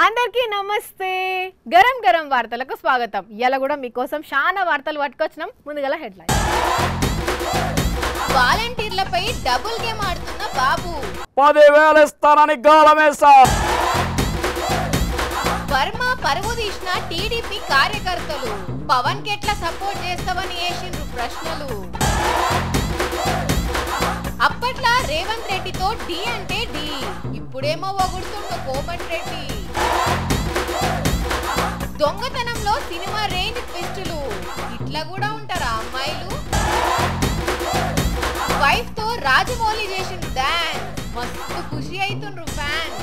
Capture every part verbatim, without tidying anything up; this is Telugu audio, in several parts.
అందరికీ నమస్తే గరం గరం వార్తలకు స్వాగతం. ఇయాల కూడా మీకోసం చాలా వార్తలు పట్టుకొచ్చినాం. ముందుగా హెడ్లైన్. వాలంటీర్లపై డబుల్ గేమ్ ఆడుతున్న బాబు పదివేలు ఇస్తానని గాలమేసా. వర్మ పరువు తీసిన టీడీపీ కార్యకర్తలు పవన్ కి ఎట్లా సపోర్ట్ చేస్తావని వేసిండ్రు ప్రశ్నలు. అప్పట్లా రేవంత్ రెడ్డితో డి అంటే డి, ఇప్పుడేమో ఒగుడుతుండు కోమటి రెడ్డి. దొంగతనంలో సినిమా రేంజ్ ట్విస్టులు, ఇట్లా కూడా ఉంటారా అమ్మాయిలు? వైఫ్ తో రాజమౌళి చేసిన డాన్స్ మస్తు ఖుషి అవుతుండ్రు ఫ్యాన్స్.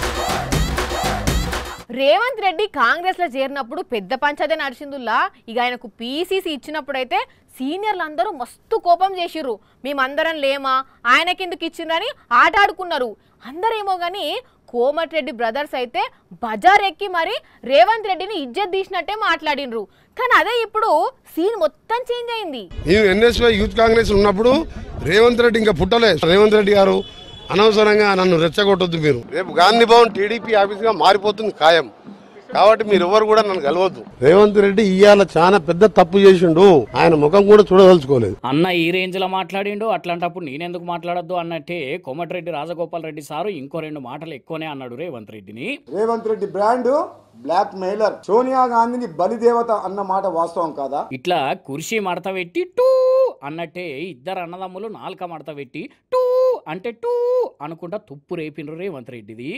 రేవంత్ రెడ్డి కాంగ్రెస్ లో చేరినప్పుడు పెద్ద పంచాయతీ నడిచిందుల్లా ఇక ఆయనకు పీసీసీ ఇచ్చినప్పుడైతే సీనియర్లు అందరూ మస్తు కోపం చేసిర్రు. మేమందరం లేమా, ఆయనకెందుకు ఇచ్చిండ్రని ఆట ఆడుకున్నారు అందరేమో. కానీ కోమటిరెడ్డి బ్రదర్స్ అయితే బజార్ ఎక్కి మరి రేవంత్ రెడ్డిని ఇజ్జత్ తీసినట్టే మాట్లాడినరు. కానీ అదే ఇప్పుడు సీన్ మొత్తం చేంజ్ అయింది. ఎన్ఎస్వై యూత్ కాంగ్రెస్ ఉన్నప్పుడు రేవంత్ రెడ్డి ఇంకా పుట్టలే. రేవంత్ రెడ్డి గారు అనవసరంగా నన్ను రెచ్చగొట్టొద్దు. మీరు రేపు గాంధీ భవన్ టీడీపీ ఆఫీస్ గా మారిపోతుంది ఖాయం. కాబట్టి మీరు ఎవరు కూడా నన్ను కలవద్దు. రేవంత్ రెడ్డి ఇవాళ చాలా పెద్ద తప్పు చేసిండు. ఆయన ముఖం కూడా చూడదలుచుకోలేదు. అన్న ఈ రేంజ్ లో మాట్లాడిండు, అట్లాంటప్పుడు నేనెందుకు మాట్లాడద్దు అన్నట్టే కోమటిరెడ్డి రాజగోపాల్ రెడ్డి సారు ఇంకో రెండు మాటలు ఎక్కువనే అన్నాడు రేవంత్ రెడ్డిని. Revanth Reddy brand blackmailer, Sonia గాంధీని బలిదేవత అన్న మాట వాస్తవం కాదా? ఇట్లా కుర్చీ మడత పెట్టి టూ అన్నట్టే ఇద్దరు అన్నదమ్ములు నాలుక మడత పెట్టి టూ అంటే టూ అనుకుంటా తుప్పు రేపిండ్రు రేవంత్ రెడ్డిది.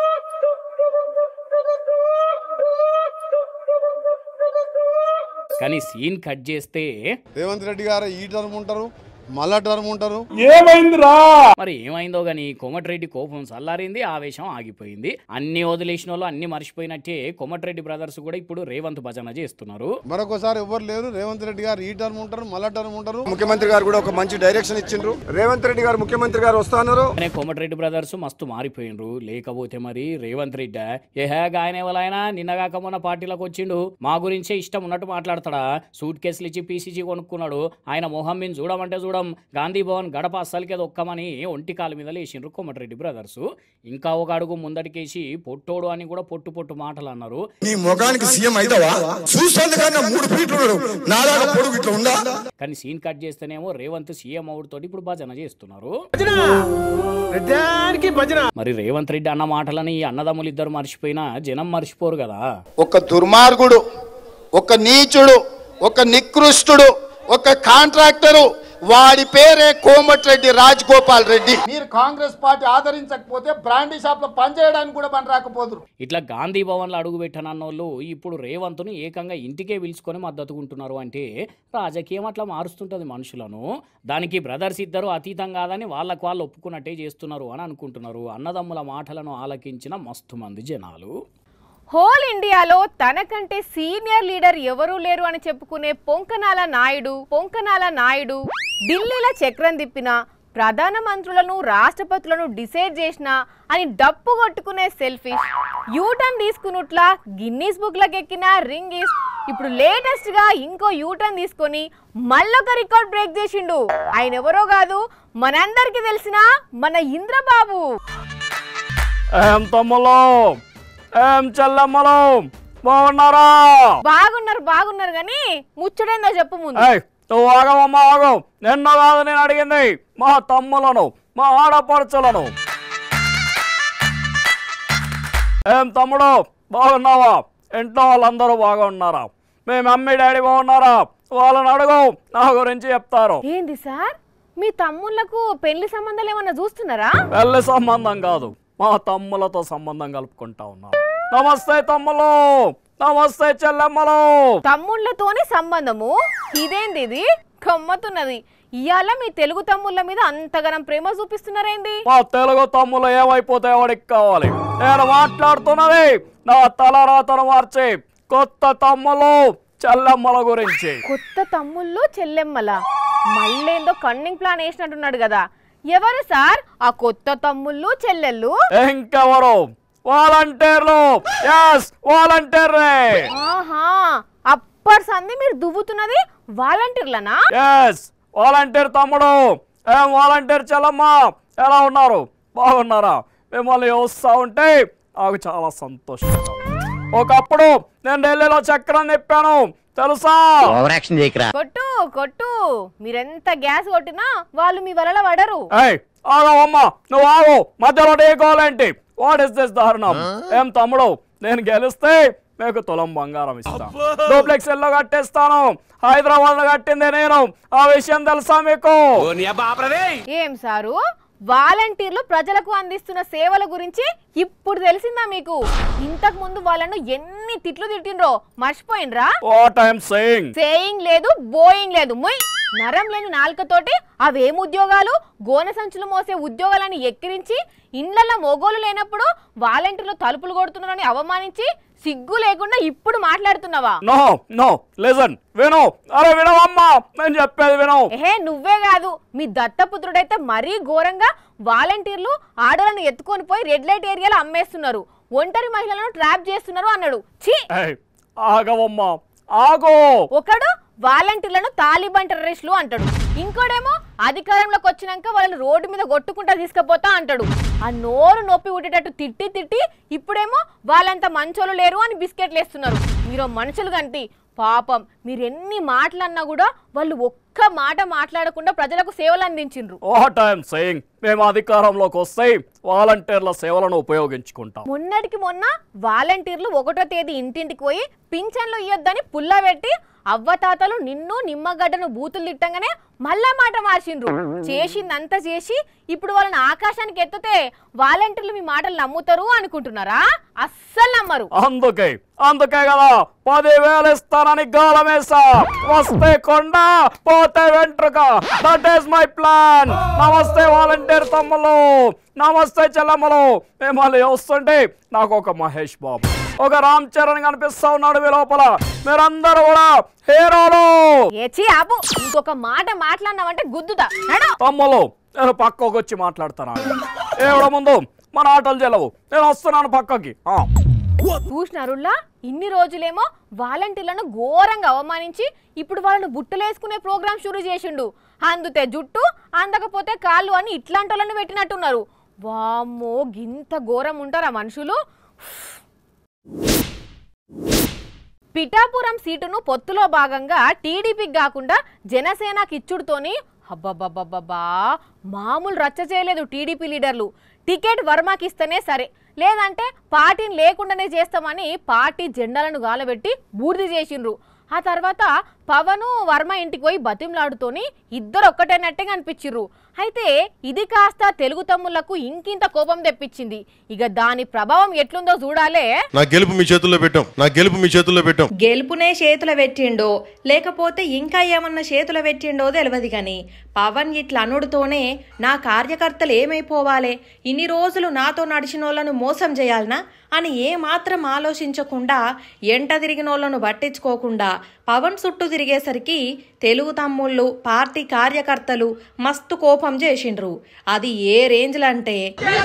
కానీ సీన్ కట్ చేస్తే రేవంత్ రెడ్డి గారు ఈ టర్మ్ ఉంటారు, మళ్ళా టర్మ్ ఉంటారు. ఏమైందిరా మరి ఏమైందో గాని కోమటిరెడ్డి కోపం చల్లారింది, ఆవేశం ఆగిపోయింది. అన్ని వదిలేసిన వాళ్ళు అన్ని మర్చిపోయినట్టే కోమటిరెడ్డి బ్రదర్స్ కూడా ఇప్పుడు రేవంత్ భజన చేస్తున్నారు. మరొకసారి ఎవరు లేరు. రేవంత్ రెడ్డి గారు ఈ టర్మ్ ఉంటారు, మళ్ళా టర్మ్ ఉంటారు. ముఖ్యమంత్రి గారు కూడా ఒక మంచి డైరెక్షన్ ఇచ్చిండ్రు. రేవంత్ రెడ్డి గారు ముఖ్యమంత్రి గారు వస్తున్నారు. కోమటిరెడ్డి బ్రదర్స్ మస్తు మారిపోయినరు. లేకపోతే మరి రేవంత్ రెడ్డి ఏహే ఆయన ఎవరైనా నిన్నగాక మొన్న పార్టీలోకి వచ్చిండు, మా గురించే ఇష్టం ఉన్నట్టు మాట్లాడతాడా, సూట్ కేసులు ఇచ్చి పీసీజీ కొనుక్కున్నాడు, ఆయన మొహం మీద చూడమంటే చూడ గాంధీ భవన్ గడప అస్సలకి దొక్కమని ఒంటి కాలు మీద లేచిండ్రు కోమటిరెడ్డి బ్రదర్స్. ఇంకా ఒక అడుగు ముందడికేసి పొట్టోడు అని కూడా పొట్టు పొట్టు మాటలు అన్నారు. కానీ సీన్ కట్ చేస్తేనేమో రేవంత్ సీఎం అవుట్ తోటి ఇప్పుడు భజన చేస్తున్నారు. మరి రేవంత్ రెడ్డి అన్న మాటలని ఈ అన్నదమ్ములు ఇద్దరు మర్చిపోయినా జనం మర్చిపోరు కదా. ఒక దుర్మార్గుడు, ఒక నీచుడు, ఒక నికృష్టుడు, ఒక కాంట్రాక్టరు, వాడి పేరే కోమటిరెడ్డి రాజగోపాల్ రెడ్డి. మీరు కాంగ్రెస్ పార్టీ ఆదరించకపోతే బ్రాండీ షాప్ లో పనిచేయడానికి కూడా పని రాకపోదురు. ఇట్లా గాంధీ భవన్ లో అడుగు పెట్టనన్నోళ్ళు ఇప్పుడు రేవంత్ ను ఏకంగా ఇంటికే పిలుచుకొని మద్దతుకుంటున్నారు. అంటే రాజకీయం అట్లా మారుస్తుంటది మనుషులను. దానికి బ్రదర్స్ ఇద్దరు అతీతం కాదని వాళ్ళకు వాళ్ళు ఒప్పుకున్నట్టే చేస్తున్నారు అని అనుకుంటున్నారు అన్నదమ్ముల మాటలను ఆలకించిన మస్తు మంది జనాలు. హోల్ ఇండియాలో తనకంటే సీనియర్ లీడర్ ఎవరూ లేరు అని చెప్పుకునే పొంకనాల నాయుడు పొంకనాల నాయుడు ఢిల్లీలో చక్రం తిప్పిన, ప్రధానమంత్రులను రాష్ట్రపతులను డిసైడ్ చేసిన అని డప్పు కొట్టుకునే సెల్ఫిష్ యూటర్న్ తీసుకున్నట్లా గిన్నీస్ బుక్ లకు ఎక్కిన రింగిస్ ఇప్పుడు లేటెస్ట్ గా ఇంకో యూటర్న్ తీసుకొని మళ్ళొక రికార్డ్ బ్రేక్ చేసిండు. ఆయన ఎవరో కాదు, మనందరికి తెలిసిన మన ఇంద్రబాబు. ఏం తమ్ములో, ఏం చెల్లమ్మలో, బాగున్నారా? బాగున్నారు బాగున్నారు కానీ ముచ్చడేందో చెప్పు ముందు. నువ్వు ఆగవమ్మా ఆగవు. నిన్న కాదు నేను అడిగింది మా తమ్ములను, మా ఆడపడుచులను. ఏం తమ్ముడు బాగున్నావా? ఇంట్లో వాళ్ళందరూ బాగున్నారా? మీ మమ్మీ డాడీ బాగున్నారా? వాళ్ళని అడుగు, నా గురించి చెప్తారు. ఏంది సార్, మీ తమ్ముళ్లకు పెళ్లి సంబంధాలు ఏమన్నా చూస్తున్నారా? పెళ్లి సంబంధం కాదు, మా తమ్ములతో సంబంధం కలుపుకుంటా ఉన్నా. నమస్తే తమ్ములు, నమస్తే చెల్లెమ్మలు. తమ్ముళ్లతోని సంబంధము? ఇదేంది ఇది గమ్మతున్నది. ఇవాళ మీ తెలుగు తమ్ముళ్ళ మీద అంతగనం ప్రేమ చూపిస్తున్నారేంది? మా తెలుగు తమ్ముళ్ళు ఏమైపోతే వాడికి కావాలి. నేను మాట్లాడుతున్నది నా తలరాతను మార్చి కొత్త తమ్ములు చెల్లెమ్మల గురించి. కొత్త తమ్ముళ్ళు చెల్లెమ్మల మళ్ళేందో కన్నింగ్ ప్లాన్ వేసినట్టున్నాడు కదా. ఎవరు సార్ ఆ కొత్త తమ్ముళ్ళు చెల్లెళ్ళు? ఇంకెవరు? వాలంటీర్లు. yes వాలంటీర్లే. ఆహా, అప్పటి సంది మీరు దువ్వుతున్నది వాలంటీర్లనా? yes వాలంటీర్ తమ్ముడు. ఏం వాలంటీర్ చెల్లమ్మ ఎలా ఉన్నారు? బాగున్నారా? మిమ్మల్ని చూస్తా ఉంటే నాకు చాలా సంతోషంగా ఉంది. ఒకప్పుడు నేను ఢిల్లీలో చక్రం తిప్పాను తెలుసా. కొట్టు కొట్టు మీరెంత గ్యాస్ కొట్టినా వాళ్ళు మీ వలలో పడరు. ఆగమ్మా నువ్వు ఆగు, మధ్యలో ఢీకోలేంటి. వాట్ ఇస్ దిస్ దారుణం? ఏం తమ్ముడు, నేను గెలిస్తే మీకు తులం బంగారం ఇస్తాను, డూప్లెక్స్ ఎల్లో కట్టిస్తాను. హైదరాబాద్ లో కట్టింది నేను, ఆ విషయం తెలుసా మీకు? ఏం సారు వాలంటీర్లు ప్రజలకు అందిస్తున్న సేవల గురించి ఇప్పుడు తెలిసిందా మీకు? ఇంతకు ముందు వాళ్ళను ఎన్ని తిట్లు తిట్టిండ్రో మర్చిపోయినరా? What I am saying saying లేదు బోయింగ్ లేదు. ముయ్ నరం లేని నాలుకతోటి అవేం ఉద్యోగాలు, గోనె సంచులు మోసే ఉద్యోగాలని ఎక్కిరించి ఇండ్లలో మొగోలు లేనప్పుడు వాలంటీర్లు తలుపులు కొడుతున్నారని అవమానించి సిగ్గు లేకుండా ఇప్పుడు మాట్లాడుతున్నావా? నో నో లిసన్, విను. అరే వినవమ్మా, నేను చెప్పేది విను. ఏహే నువ్వే కాదు, మీ దత్తపుత్రుడైతే మరీ ఘోరంగా వాలంటీర్లు ఆడోళ్ళని ఎత్తుకొని పోయి రెడ్ లైట్ ఏరియాలో అమ్మేస్తున్నారు, ఒంటరి మహిళలను ట్రాప్ చేస్తున్నారు అన్నాడు. ఛీ ఆగవమ్మా ఆగో. ఒకడు వాలంటీర్లను తాలిబాన్ టెర్రరిస్టులు అంటాడు, ఇంకోడేమో అధికారంలోకి వచ్చినాక వాళ్ళని రోడ్డు మీద కొట్టుకుంటా తీసుకుపోతా అంటాడు. ఆ నోరు నొప్పి ఉండేటట్టు తిట్టి తిట్టి ఇప్పుడేమో వాళ్ళంత మంచోళ్ళు లేరు అని బిస్కెట్లు వేస్తున్నారు. మీరు మనుషులు కంటి పాపం, మీరు ఎన్ని మాటలన్నా కూడా వాళ్ళు ఒక్క మాట మాట్లాడకుండా ప్రజలకు సేవలు అందించిండ్రు. వాట్ ఐ యామ్ సేయింగ్, మేము అధికారంలోకి వస్తే వాలంటీర్ల సేవలను ఉపయోగించుకుంటాం. మొన్నటికి మొన్న వాలంటీర్లు ఒకటో తేదీ ఇంటింటికి పోయి పింఛన్లు ఇయ్యొద్దని పుల్ల పెట్టి అవ్వతాతలు నిన్ను నిమ్మగడ్డను బూతులు తిట్టంగానే మళ్ళా మాట మార్చిండ్రు. చేసిందంతా చేసి ఇప్పుడు వాళ్ళని ఆకాశానికి ఎత్తితే వాలంటీర్లు మీ మాటలు నమ్ముతారు అనుకుంటున్నారా? అస్సలు నమ్మరు. అందుకే అందుకే కదా పదివేలు ఇస్తానని గాలమేసా. వస్తే కొండ పోతే వెంట్రుక. That is my plan. నమస్తే వాలంటీర్ తమ్ములు, నమస్తే చెల్లమ్మలు. మిమ్మల్ని వస్తుంటే నాకు ఒక మహేష్ బాబు, ఒక రామ్ చరణ్ కనిపిస్తా ఉన్నాడు మీ లోపల. మీరందరూ కూడా హీరోలు. ఏచి ఆపు, ఇంకొక మాట మాట్లాడినావంటే గుద్దుతా. తమ్ములు నేను పక్కకు వచ్చి మాట్లాడుతాను. ఏవడ ముందు మన ఆటలు చెల్లవు, నేను వస్తున్నాను పక్కకి. చూసినారులా ఇన్ని రోజులేమో వాలంటీర్లను ఘోరంగా అవమానించి ఇప్పుడు వాళ్ళను బుట్టలేసుకునే ప్రోగ్రాం షురూ చేసిండు. అందుతే జుట్టు అందకపోతే కాళ్ళు అని ఇట్లాంటి వాళ్ళని పెట్టినట్టున్నారు. వామ్మో గింత ఘోరం ఉంటారా మనుషులు? పిఠాపురం సీటును పొత్తులో భాగంగా టీడీపీకి కాకుండా జనసేనకి ఇచ్చుడుతోని అబ్బబ్బబ్బబ్బా మామూలు రచ్చ చేయలేదు టీడీపీ లీడర్లు. టికెట్ వర్మకి ఇస్తేనే సరే, లేదంటే పార్టీని లేకుండానే చేస్తామని పార్టీ జెండాలను గాలబెట్టి బూర్ది చేసిండ్రు. ఆ తర్వాత పవను వర్మ ఇంటికి పోయి బతిమలాడుతోని ఇద్దరు ఒక్కటైనట్టుగా అనిపించిర్రు. అయితే ఇది కాస్త తెలుగు తమ్ముళ్లకు ఇంకింత కోపం తెప్పించింది. ఇక దాని ప్రభావం ఎట్లుందో చూడాలే. నా గెలుపు మీ చేతుల్లో పెట్టాం, నా గెలుపు మీ చేతుల్లో పెట్టాం. గెలుపునే చేతుల పెట్టిండో లేకపోతే ఇంకా ఏమన్నా చేతుల పెట్టిండో తెలియదు కానీ పవన్ ఇట్లా అనుడుతోనే నా కార్యకర్తలు ఏమైపోవాలే, ఇన్ని రోజులు నాతో నడిచిన వాళ్ళను మోసం చేయాలనా అని ఏ మాత్రం ఆలోచించకుండా ఎంట తిరిగిన వాళ్ళను పట్టించుకోకుండా పవన్ చుట్టూ తిరిగేసరికి తెలుగు తమ్ముళ్ళు పార్టీ కార్యకర్తలు మస్తు కోపం చేసిండ్రు. అది ఏ రేంజ్లో అంటే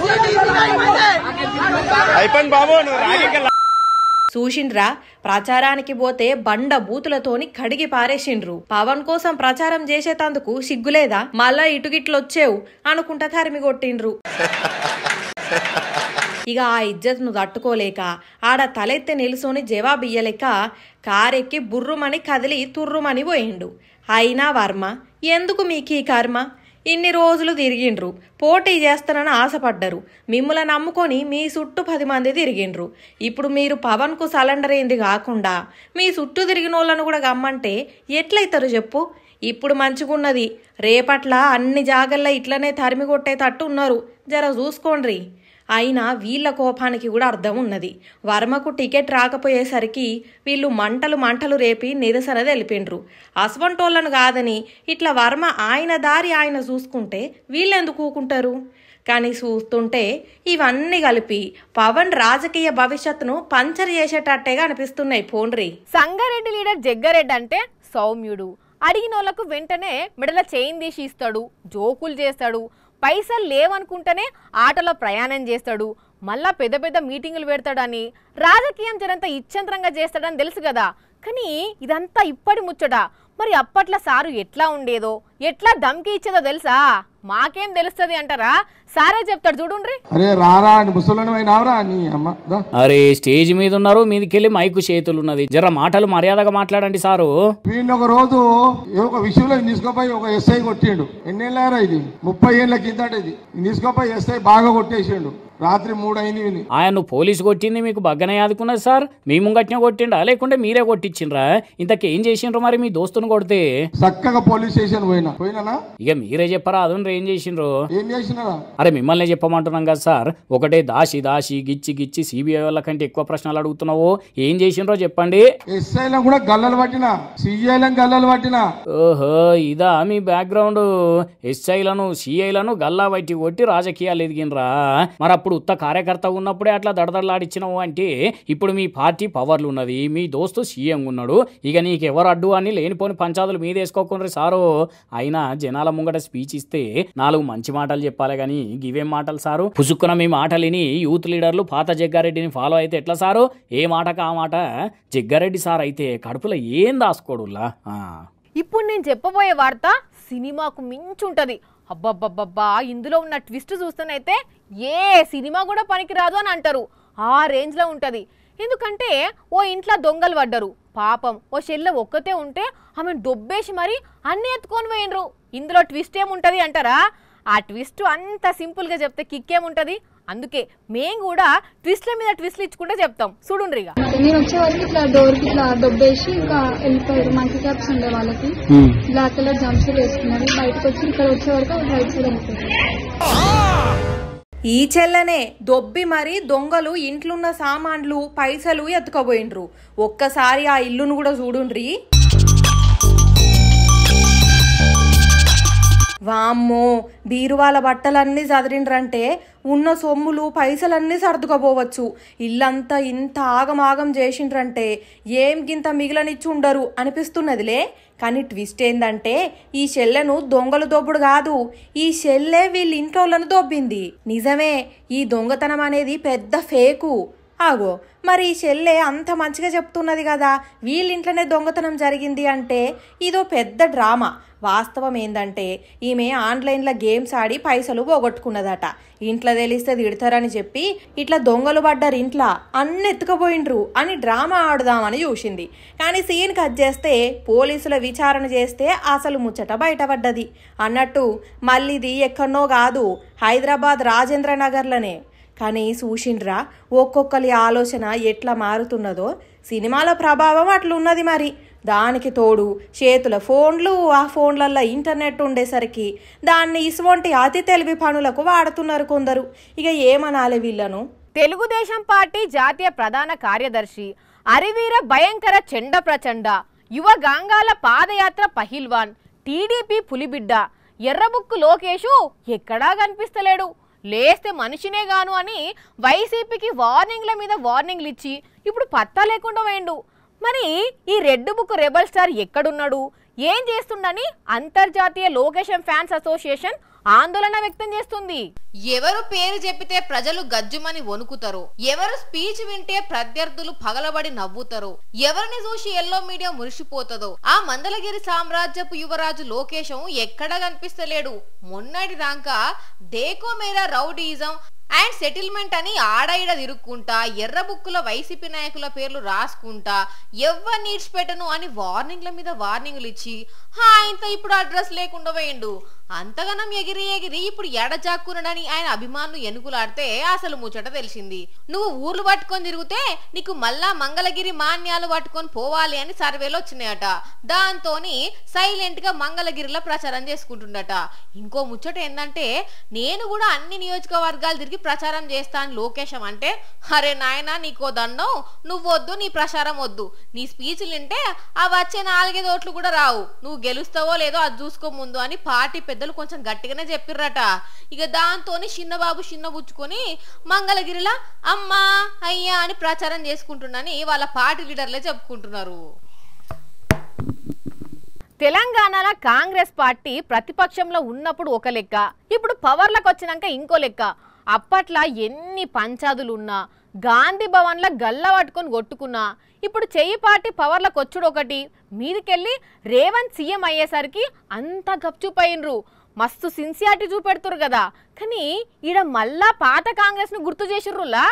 చూసిండ్రా, ప్రచారానికి పోతే బండ బూతులతోని కడిగి పారేసిండ్రు. పవన్ కోసం ప్రచారం చేసేటందుకు సిగ్గులేదా? మళ్ళా ఇటుగిట్లొచ్చేవు అనుకుంటా తరిమి కొట్టిండ్రు. ఇక ఆ ఇజ్జత్ను తట్టుకోలేక ఆడ తలెత్తి నిలుసోని జవాబియ్యలేక కారెక్కి బుర్రుమని కదిలి తుర్రుమని పోయిండు. అయినా వర్మ ఎందుకు మీకు ఈ కర్మ? ఇన్ని రోజులు తిరిగిండ్రు, పోటీ చేస్తానని ఆశపడ్డరు, మిమ్మల్ని నమ్ముకొని మీ చుట్టూ పది మంది తిరిగిండ్రు. ఇప్పుడు మీరు పవన్కు సరెండర్ అయింది కాకుండా మీ చుట్టూ తిరిగిన వాళ్ళను కూడా గమ్మంటే ఎట్లయితారు చెప్పు? ఇప్పుడు మంచిగున్నది, రేపట్ల అన్ని జాగల్లో ఇట్లనే తరిమి కొట్టేటట్టు ఉన్నారు, జర చూసుకోండ్రి. అయినా వీళ్ళ కోపానికి కూడా అర్థం ఉన్నది. వర్మకు టికెట్ రాకపోయేసరికి వీళ్ళు మంటలు మంటలు రేపి నిరసన తెలిపిండ్రు. అస్వంటోళ్ళను కాదని ఇట్లా వర్మ ఆయన దారి ఆయన చూసుకుంటే వీళ్ళెందుకు ఊకుంటారు? కానీ చూస్తుంటే ఇవన్నీ కలిపి పవన్ రాజకీయ భవిష్యత్తును పంచర్ చేసేటట్టేగా అనిపిస్తున్నాయి. పోండ్రి. సంగారెడ్డి లీడర్ జగ్గారెడ్డి అంటే సౌమ్యుడు, అడిగిన వాళ్ళకు వెంటనే మెడల చైన్ తీసి ఇస్తాడు, జోకులు చేస్తాడు, పైసలు లేవనుకుంటేనే ఆటలో ప్రయాణం చేస్తాడు, మళ్ళా పెద్ద పెద్ద మీటింగులు పెడతాడని రాజకీయం జరంతా ఇచ్చంత్రంగా చేస్తాడని తెలుసు కదా. కానీ ఇదంతా ఇప్పటి ముచ్చట. మరి అప్పట్లో సారు ఎట్లా ఉండేదో, ఎట్లా దమ్కి ఇచ్చేదో తెలుసా? మాకేం తెలుస్తుంది అంటారా? సారే చెప్తాడు చూడుండ్రి. అరే రారా ముసలినవరా నీ అమ్మ. అరే స్టేజ్ మీద ఉన్నారు, మీదకెళ్ళి మైకు చేతులు ఉన్నది, జర మాటలు మర్యాదగా మాట్లాడండి సారు. వీడిని ఒక రోజు ఒక విషయంలో తీసుకోపోయి ఒక ఎస్ఐ కొట్టిండు. ఎన్నేళ్ళారా ఇది? ముప్పై ఏళ్ళ కిందట ఇది. తీసుకోపోయి ఎస్ఐ బాగా కొట్టేసిండు. రాత్రి మూడైంది. ఆయన పోలీసు కొట్టింది మీకు బగ్గనే ఆదుకున్నది సార్? మీ ముంగట్నే కొట్టిండా లేకుంటే మీరే కొట్టించిండ్రా? ఇంతకేం చేసిండ్రు మరి మీ దోస్తును కొడితే? చక్కగా పోలీస్ స్టేషన్ పోయినా పోయినా ఇక మీరే చెప్పరా అదును ఏం చేసిండ్రు? ఏం చేసినారా? అరే మిమ్మల్ని చెప్పమంటున్నాం కదా సార్. ఒకటే దాసి దాసి గిచ్చి గిచ్చి సిబిఐ వాళ్ళ కంటే ఎక్కువ ప్రశ్నలు అడుగుతున్నావు. ఏం చేసిండ్రో చెప్పండి. ఎస్ఐలను కూడా గల్లలు పట్టినా, సిఐలను గల్లలు పట్టినా. ఓహో ఇదా మీ బ్యాక్గ్రౌండ్? ఎస్ఐలను సిఐలను గల్లా బట్టి కొట్టి రాజకీయాలు ఎదిగినరా? మరి అప్పుడు ఉత్త కార్యకర్త ఉన్నప్పుడే అట్లా దడదడలాడిచ్చినావు అంటే ఇప్పుడు మీ పార్టీ పవర్లు ఉన్నది, మీ దోస్తు సీఎం ఉన్నాడు, ఇక నీకెవరు అడ్డు అని లేనిపోని పంచాదులు మీద వేసుకోకుండా సారు. అయినా జనాల ముంగట స్పీచ్ ఇస్తే నాలుగు మంచి మాటలు చెప్పాలి కానీ ఇవేం మాటలు సారు? పుసుక్కున మీ మాటలిని యూత్ లీడర్లు పాత జగ్గారెడ్డిని ఫాలో అయితే ఎట్లా సారు? ఏ మాటకు ఆ మాట. జగ్గారెడ్డి సార్ అయితే కడుపులో ఏం దాసుకోడులా. ఇప్పుడు నేను చెప్పబోయే వార్త సినిమాకు మించుంటది. అబ్బబ్బబ్బబ్బా, ఇందులో ఉన్న ట్విస్ట్ చూస్తేనైతే ఏ సినిమా కూడా పనికిరాదు అని అంటారు. ఆ రేంజ్లో ఉంటుంది. ఎందుకంటే ఓ ఇంట్లో దొంగలు పడ్డరు. పాపం ఓ చెల్లె ఒక్కతే ఉంటే ఆమె డొబ్బేసి మరి అన్నీ ఎత్తుకొని పోయినరు. ఇందులో ట్విస్ట్ ఏముంటుంది అంటారా? ఆ ట్విస్ట్ అంత సింపుల్గా చెప్తే కిక్కేముంటుంది. అందుకే మేము కూడా ట్విస్ట్ల మీద ట్విస్ట్లు ఇచ్చుకుంటే చెప్తాం. చూడుండ్రి. ఇక నేను వచ్చే వరకు ఇట్లా డోర్ కి ఇట్లా దొబ్బేసి ఇంకా వెళ్ళిపోయారు. మంకీ క్యాప్స్ ఉండే వాళ్ళకి బ్లాక్ కలర్ జంప్ సూట్ వేసుకున్నారు. బయటకు వచ్చి ఇక్కడ వచ్చే వరకు రైట్ సైడ్ వెళ్ళిపోయారు. ఈ చెల్లనే దొబ్బి మరి దొంగలు ఇంట్లున్న సామాన్లు పైసలు ఎత్తుకోబోయిండ్రు. ఒక్కసారి ఆ ఇల్లును కూడా చూడుండ్రి. వామ్మో, బీరువాల బట్టలన్నీ చదిరిండ్రంటే ఉన్న సొమ్ములు పైసలన్నీ సర్దుకోపోవచ్చు. ఇల్లంతా ఇంత ఆగమాగం చేసిండ్రంటే ఏం గింత మిగిలనిచ్చి ఉండరు అనిపిస్తున్నదిలే. కానీ ట్విస్ట్ ఏందంటే ఈ చెల్లెను దొంగలు దొబ్బుడు కాదు, ఈ చెల్లె వీళ్ళ ఇంట్లోలను దొబ్బింది. నిజమే, ఈ దొంగతనం అనేది పెద్ద ఫేకు. ఆగో మరి ఈ చెల్లె అంత మంచిగా చెప్తున్నది కదా వీళ్ళింట్లోనే దొంగతనం జరిగింది అంటే ఇదో పెద్ద డ్రామా. వాస్తవం ఏందంటే ఈమె ఆన్లైన్లో గేమ్స్ ఆడి పైసలు పోగొట్టుకున్నదట. ఇంట్లో తెలిస్తే తిడతారని చెప్పి ఇట్లా దొంగలు పడ్డారు, ఇంట్లో అన్ని ఎత్తుకుపోయిండ్రు అని డ్రామా ఆడుదామని చూసింది. కానీ సీన్ కట్ చేస్తే పోలీసుల విచారణ చేస్తే అసలు ముచ్చట బయటపడ్డది. అన్నట్టు మళ్ళీది ఎక్కడనో కాదు, హైదరాబాద్ రాజేంద్ర నగర్లోనే. కానీ చూసిండ్రా ఒక్కొక్కరి ఆలోచన ఎట్లా మారుతున్నదో. సినిమాల ప్రభావం అట్లున్నది మరి. దానికి తోడు చేతుల ఫోన్లు, ఆ ఫోన్లల్లో ఇంటర్నెట్ ఉండేసరికి దాన్ని ఇసువంటి అతి తెలివి పనులకు వాడుతున్నారు కొందరు. ఇక ఏమనాలి వీళ్ళను? తెలుగుదేశం పార్టీ జాతీయ ప్రధాన కార్యదర్శి అరివీర భయంకర చెండ ప్రచండ, యువ గాంగాల పాదయాత్ర పహిల్వాన్, టీడీపీ పులిబిడ్డ ఎర్రబుక్కు లోకేషు ఎక్కడా కనిపిస్తలేడు. లేస్తే మనిషినే గాను అని వైసీపీకి వార్నింగ్ల మీద వార్నింగ్లు ఇచ్చి ఇప్పుడు పత్తా లేకుండా వేయండు. మరి ఈ రెడ్ బుక్ రెబల్ స్టార్ ఎక్కడున్నాడు, ఏం చేస్తుండని అంతర్జాతీయ లొకేషన్ ఫ్యాన్స్ అసోసియేషన్ ఆందోళన వ్యక్తం చేస్తుంది. ఎవరు పేరు చెప్పితే ప్రజలు గజ్జుమని వణుకుతారు, ఎవరు స్పీచ్ వింటే ప్రత్యర్థులు పగలబడి నవ్వుతారు, ఎవరిని చూసి ఎల్లో మీడియా మురిసిపోతుందో ఆ మందలగిరి సామ్రాజ్యపు యువరాజు లోకేశం ఎక్కడా కనిపిస్తలేడు. మొన్నటి దాకా దేకో మేరా రౌడీజం అండ్ సెటిల్మెంట్ అని ఆడైడ తిరుక్కుంటా ఎర్ర బుక్కుల వైసీపీ నాయకుల పేర్లు రాసుకుంటా ఎవ్వరు నీడ్చిపెట్టను అని వార్నింగ్ల మీద వార్నింగ్లు ఇచ్చి ఆయనతో ఇప్పుడు అడ్రస్ లేకుండా పోయిండు. అంతగనం ఎగిరి ఎగిరి ఇప్పుడు ఎడజాక్కునడని ఆయన అభిమానులు ఎన్నుకులాడితే అసలు ముచ్చట తెలిసింది. నువ్వు ఊర్లు పట్టుకొని తిరిగితే నీకు మళ్ళా మంగళగిరి మాన్యాలు పట్టుకొని పోవాలి అని సర్వేలు వచ్చినాయట. దాంతో సైలెంట్ గా మంగళగిరిలో ప్రచారం చేసుకుంటుండట. ఇంకో ముచ్చట ఏంటంటే నేను కూడా అన్ని నియోజకవర్గాలు తిరిగి ప్రచారం చేస్తాను లోకేశం అంటే, అరే నాయనా నీకో దండం, నువ్వు వద్దు, నీ ప్రచారం వద్దు, నీ స్పీచ్లు వింటే ఆ వచ్చే నాలుగైదు ఓట్లు కూడా రావు, నువ్వు గెలుస్తావో లేదో అది చూసుకో ముందు అని పార్టీ పెద్దలు కొంచెం గట్టిగానే చెప్పిర్రట. ఇక దాంతో చిన్నబాబు చిన్న బుచ్చుకొని మంగళగిరిలా అమ్మా అయ్యా అని ప్రచారం చేసుకుంటున్నాని వాళ్ళ పార్టీ లీడర్లే చెప్పుకుంటున్నారు. తెలంగాణలో కాంగ్రెస్ పార్టీ ప్రతిపక్షంలో ఉన్నప్పుడు ఒక లెక్క, ఇప్పుడు పవర్లకు వచ్చినాక ఇంకో లెక్క. అప్పట్లో ఎన్ని పంచాదులున్నా గాంధీ భవన్లో గల్ల పట్టుకొని కొట్టుకున్నా ఇప్పుడు చెయ్యి పార్టీ పవర్లకు వచ్చుడు ఒకటి, మీదికెళ్ళి రేవంత్ సీఎం అయ్యేసరికి అంతా గప్చుపోయినరు. మస్తు సిన్సియారిటీ చూపెడుతురు కదా, కానీ ఈడ మళ్ళా పాత కాంగ్రెస్ ను గుర్తు చేసిర్రులా.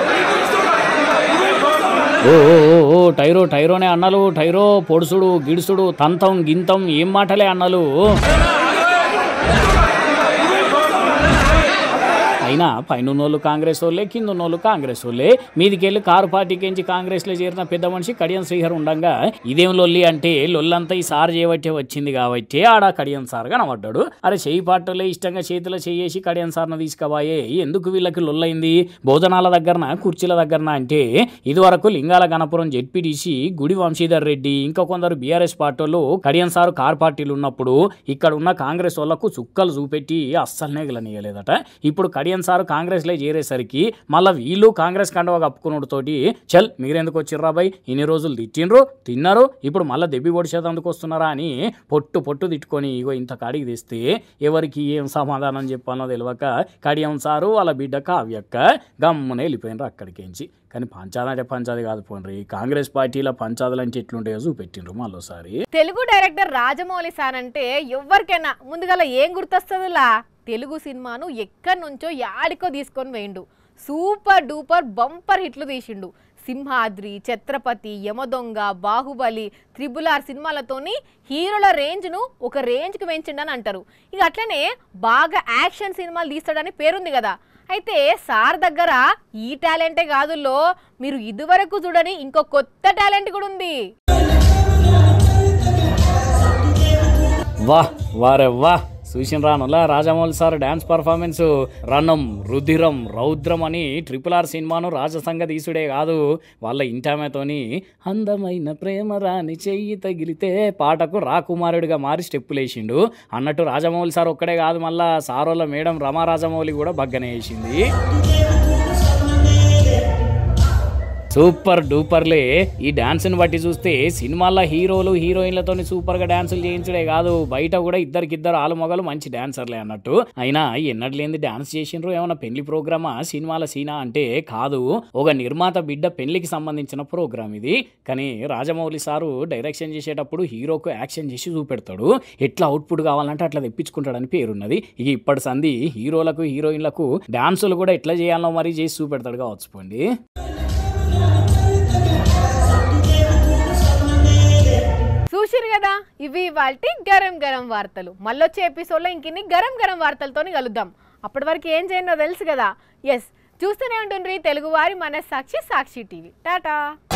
ఓ ఓ ఓ టైరో టైరోనే అన్నలు, టైరో పొడుసుడు గిడుసుడు తంతం గింతం ఏం మాటలే అన్నలు. అయినా పైనున్నోళ్ళు కాంగ్రెస్ వాళ్ళే, కింద ఉన్నోళ్ళు కాంగ్రెస్ వాళ్ళే. మీదికెళ్ళి కారు పార్టీకించి కాంగ్రెస్లో చేరిన పెద్ద మనిషి కడియం శ్రీహర్ ఉండగా ఇదేం లొల్లి అంటే, లొల్లంతా ఈ సార్ చేయబట్టే వచ్చింది కాబట్టి ఆడ కడియం సార్ కనబడ్డాడు. అరే చెయ్యి పాటలే ఇష్టంగా చేతిలో చేసి కడియం సార్ను తీసుకుపోయే, ఎందుకు వీళ్ళకి లొల్లైంది భోజనాల దగ్గరన కుర్చీల దగ్గరన అంటే, ఇదివరకు లింగాల గణపురం జెడ్పీటీసీ గుడి వంశీధర్ రెడ్డి ఇంకా కొందరు బీఆర్ఎస్ పార్టీలు కడియం సారు కారు పార్టీలు ఉన్నప్పుడు ఇక్కడ ఉన్న కాంగ్రెస్ వాళ్ళకు చుక్కలు చూపెట్టి అస్సలు నెగలనీయలేదట. ఇప్పుడు కడియం సారు కాంగ్రెస్లో చేరేసరికి మళ్ళీ వీళ్ళు కాంగ్రెస్ కండవ కప్పుకున్నతోటి చల్ మీరెందుకు వచ్చిర్రా బాయ్, ఇన్ని రోజులు తిట్టిండ్రు తిన్నారు, ఇప్పుడు మళ్ళీ దెబ్బి పొడిచేదందుకు వస్తున్నారా అని పొట్టు పొట్టు తిట్టుకొని ఇగో ఇంత కాడికి తెస్తే ఎవరికి ఏం సమాధానం చెప్పాలో తెలియక కడియం సారు వాళ్ళ బిడ్డ కావ్యక్క గమ్మునే వెళ్ళిపోయినరు అక్కడికించి. కానీ పంచాది అంటే పంచాది కాదు పోండ్రి, కాంగ్రెస్ పార్టీల పంచాదులు అంటే ఎట్లుంటాయో చూపెట్టిండ్రు మళ్ళీసారి. తెలుగు డైరెక్టర్ రాజమౌళి సార్ అంటే ఎవరికైనా ముందుగా ఏం గుర్తొస్తుందిలా, తెలుగు సినిమాను ఎక్కడి నుంచో యాడికో తీసుకొని వేయండు, సూపర్ డూపర్ బంపర్ హిట్లు తీసిండు. సింహాద్రి, ఛత్రపతి, యమదొంగ, బాహుబలి, త్రిబుల్ ఆర్ సినిమాలతోని హీరోల రేంజ్ను ఒక రేంజ్కి పెంచిండని అంటారు. ఇక అట్లనే బాగా యాక్షన్ సినిమాలు తీస్తాడని పేరుంది కదా. అయితే సార్ దగ్గర ఈ టాలెంటే కాదుల్లో, మీరు ఇదివరకు చూడని ఇంకో కొత్త టాలెంట్ కూడా ఉంది. వాహ్ వారే వాహ్, చూసిన రానులా Rajamouli sir dance performance Ranam Rudhiram Roudram అని ట్రిపుల్ ఆర్ సినిమాను రాజసంగ తీసుడే కాదు, వాళ్ళ ఇంటామెతోని అందమైన ప్రేమ రాని చెయ్యి తగిలితే పాటకు రాకుమారుడిగా మారి స్టెప్పులు వేసిండు అన్నట్టు రాజమౌళి సార్ ఒక్కడే కాదు, మళ్ళా సారోళ్ళ మేడం రమా రాజమౌళి కూడా బగ్గనే వేసింది. సూపర్ డూపర్లే. ఈ డాన్స్ని బట్టి చూస్తే సినిమాల్లో హీరోలు హీరోయిన్లతో సూపర్గా డాన్సులు చేయించడే కాదు, బయట కూడా ఇద్దరికిద్దరు ఆలు మొగలు మంచి డాన్సర్లే అన్నట్టు. అయినా ఎన్నట్లేంది డాన్స్ చేసిండ్రు, ఏమన్నా పెళ్లి ప్రోగ్రామా సినిమాల సీనా అంటే కాదు, ఒక నిర్మాత బిడ్డ పెళ్లికి సంబంధించిన ప్రోగ్రామ్ ఇది. కానీ రాజమౌళి సారు డైరెక్షన్ చేసేటప్పుడు హీరోకు యాక్షన్ చేసి చూపెడతాడు, ఎట్లా అవుట్పుట్ కావాలంటే అట్లా తెప్పించుకుంటాడని పేరున్నది. ఇక ఇప్పటి సంది హీరోలకు హీరోయిన్లకు డాన్సులు కూడా ఎట్లా చేయాలో మరి చేసి చూపెడతాడు కావచ్చు పోండి. చూసిరు కదా, ఇవి వాటి గరం గరం వార్తలు. మళ్ళొచ్చే ఎపిసోడ్లో ఇంకిన్ని గరం గరం వార్తలతో కలుద్దాం. అప్పటి వరకు ఏం చేయందో తెలుసు కదా. ఎస్, చూస్తూనే ఉంటుండ్రి తెలుగువారి మన సాక్షి సాక్షి టీవీ. టాటా.